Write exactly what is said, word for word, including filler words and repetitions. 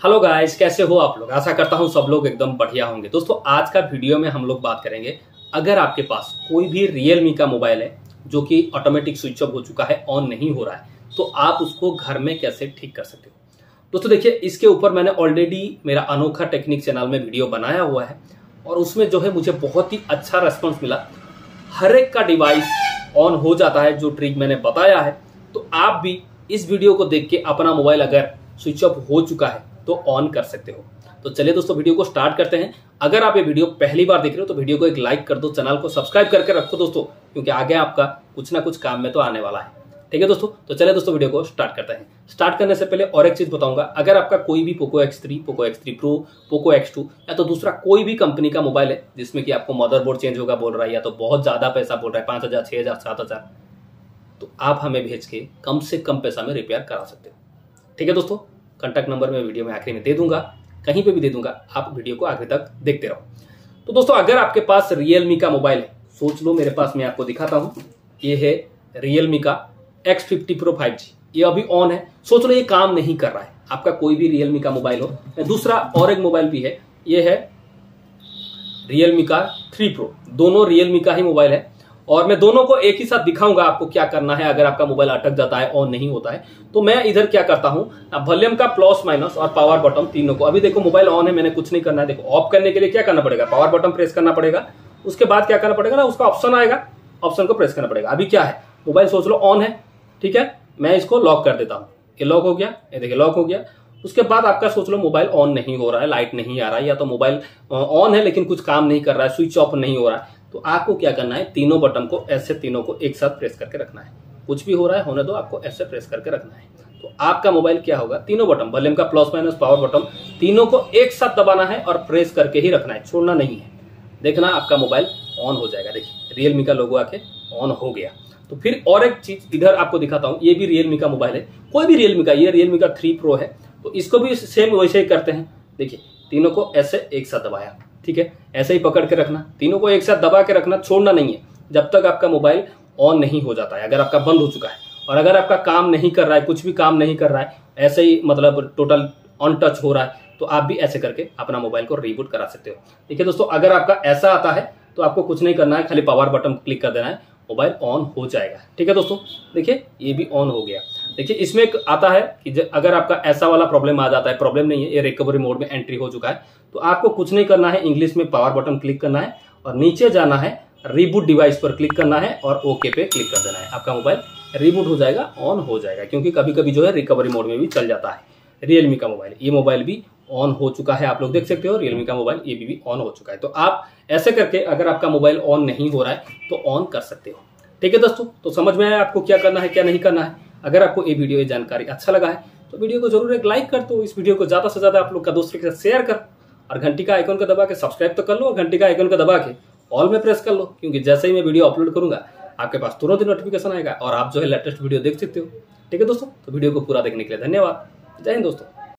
Hello guys, कैसे हो आप लोग। आशा करता हूँ सब लोग एकदम बढ़िया होंगे। दोस्तों आज का वीडियो में हम लोग बात करेंगे, अगर आपके पास कोई भी रियलमी का मोबाइल है जो कि ऑटोमेटिक स्विच ऑफ हो चुका है, ऑन नहीं हो रहा है, तो आप उसको घर में कैसे ठीक कर सकते हो। दोस्तों देखिए, इसके ऊपर मैंने ऑलरेडी मेरा अनोखा टेक्निक चैनल में वीडियो बनाया हुआ है और उसमें जो है मुझे बहुत ही अच्छा रेस्पॉन्स मिला। हर एक का डिवाइस ऑन हो जाता है जो ट्रिक मैंने बताया है। तो आप भी इस वीडियो को देख के अपना मोबाइल अगर स्विच ऑफ हो चुका है तो ऑन कर सकते हो। तो चलिए दोस्तों वीडियो को स्टार्ट करते हैं। अगर आप ये वीडियो पहली बार देख रहे हो तो वीडियो को एक लाइक कर दो, चैनल को सब्सक्राइब करके रखो दोस्तों, क्योंकि आगे आपका कुछ ना कुछ काम में तो आने वाला है। ठीक है दोस्तों, तो चलिए दोस्तों वीडियो को स्टार्ट करते हैं। स्टार्ट करने से पहले और एक चीज बताऊंगा, अगर आपका कोई भी Poco X three, Poco X three pro, Poco X two या तो दूसरा कोई भी कंपनी का मोबाइल है जिसमें कि आपको मदरबोर्ड चेंज होगा बोल रहा है या तो बहुत ज्यादा पैसा बोल रहा है, पांच हजार छह हजार सात हजार, तो आप हमें भेज के कम से कम पैसा में रिपेयर करा सकते हो। ठीक है दोस्तों, कॉन्टैक्ट नंबर मैं वीडियो में आखिरी में दे दूंगा, कहीं पे भी दे दूंगा, आप वीडियो को आगे तक देखते रहो। तो दोस्तों अगर आपके पास रियलमी का मोबाइल है, सोच लो मेरे पास, मैं आपको दिखाता हूं, ये है रियलमी का X fifty pro five G, ये अभी ऑन है। सोच लो ये काम नहीं कर रहा है। आपका कोई भी रियलमी का मोबाइल हो, दूसरा और एक मोबाइल भी है, ये है रियलमी का थ्री प्रो, दोनों रियलमी का ही मोबाइल है और मैं दोनों को एक ही साथ दिखाऊंगा आपको क्या करना है। अगर आपका मोबाइल अटक जाता है, ऑन नहीं होता है, तो मैं इधर क्या करता हूं, वॉल्यूम का प्लस माइनस और पावर बटन तीनों को, अभी देखो मोबाइल ऑन है, मैंने कुछ नहीं करना है। देखो ऑफ करने के लिए क्या करना पड़ेगा, पावर बटन प्रेस करना पड़ेगा, उसके बाद क्या करना पड़ेगा ना, उसका ऑप्शन आएगा, ऑप्शन को प्रेस करना पड़ेगा। अभी क्या है, मोबाइल सोच लो ऑन है, ठीक है, मैं इसको लॉक कर देता हूं, ये लॉक हो गया, ये देखिए लॉक हो गया। उसके बाद आपका सोच लो मोबाइल ऑन नहीं हो रहा है, लाइट नहीं आ रहा है, या तो मोबाइल ऑन है लेकिन कुछ काम नहीं कर रहा है, स्विच ऑफ नहीं हो रहा है, तो आपको क्या करना है, तीनों बटन को ऐसे तीनों को एक साथ प्रेस करके रखना है। कुछ भी हो रहा है होने दो, आपको ऐसे प्रेस करके रखना है। तो आपका मोबाइल क्या होगा, तीनों बटन, वॉल्यूम का प्लस माइनस पावर बटन, तीनों को एक साथ दबाना है और प्रेस करके ही रखना है, छोड़ना नहीं है। देखना आपका मोबाइल ऑन हो जाएगा। देखिए रियलमी का लोगो आके ऑन हो गया। तो फिर और एक चीज इधर आपको दिखाता हूं, ये भी रियलमी का मोबाइल है, कोई भी रियलमी का, ये रियलमी का थ्री प्रो है, तो इसको भी सेम वैसे ही करते हैं। देखिए तीनों को ऐसे एक साथ दबाया, ठीक है, ऐसे ही पकड़ के रखना, तीनों को एक साथ दबा के रखना, छोड़ना नहीं है जब तक आपका मोबाइल ऑन नहीं हो जाता है। अगर आपका बंद हो चुका है और अगर आपका काम नहीं कर रहा है, कुछ भी काम नहीं कर रहा है, ऐसे ही मतलब टोटल ऑन टच हो रहा है, तो आप भी ऐसे करके अपना मोबाइल को रीबूट करा सकते हो। देखिए दोस्तों, अगर आपका ऐसा आता है तो आपको कुछ नहीं करना है, खाली पावर बटन क्लिक कर देना है, मोबाइल ऑन हो जाएगा। ठीक है दोस्तों, देखिए ये भी ऑन हो गया। देखिए इसमें एक आता है कि अगर आपका ऐसा वाला प्रॉब्लम आ जाता है, प्रॉब्लम नहीं है, ये रिकवरी मोड में एंट्री हो चुका है, तो आपको कुछ नहीं करना है, इंग्लिश में पावर बटन क्लिक करना है और नीचे जाना है, रीबूट डिवाइस पर क्लिक करना है और ओके पे क्लिक कर देना है। आपका मोबाइल रीबूट हो जाएगा, ऑन हो जाएगा, क्योंकि कभी कभी जो है रिकवरी मोड में भी चल जाता है। रियलमी का मोबाइल, ये मोबाइल भी ऑन हो चुका है, आप लोग देख सकते हो, रियलमी का मोबाइल ये भी ऑन हो चुका है। तो आप ऐसे करके अगर आपका मोबाइल ऑन नहीं हो रहा है तो ऑन कर सकते हो। ठीक है दोस्तों, तो समझ में आया आपको क्या करना है क्या नहीं करना है। अगर आपको ये वीडियो ये जानकारी अच्छा लगा है तो वीडियो को जरूर एक लाइक कर दो, इस वीडियो को ज्यादा से ज्यादा आप लोग का दोस्तों के साथ शेयर कर, और घंटी का आइकन को दबा के सब्सक्राइब तो कर लो, और घंटी का आइकन को दबा के ऑल में प्रेस कर लो, क्योंकि जैसे ही मैं वीडियो अपलोड करूंगा आपके पास तुरंत ही नोटिफिकेशन आएगा और आप जो है लेटेस्ट वीडियो देख सकते हो। ठीक है दोस्तों, तो वीडियो को पूरा देखने के लिए धन्यवाद। जय हिंद दोस्तों।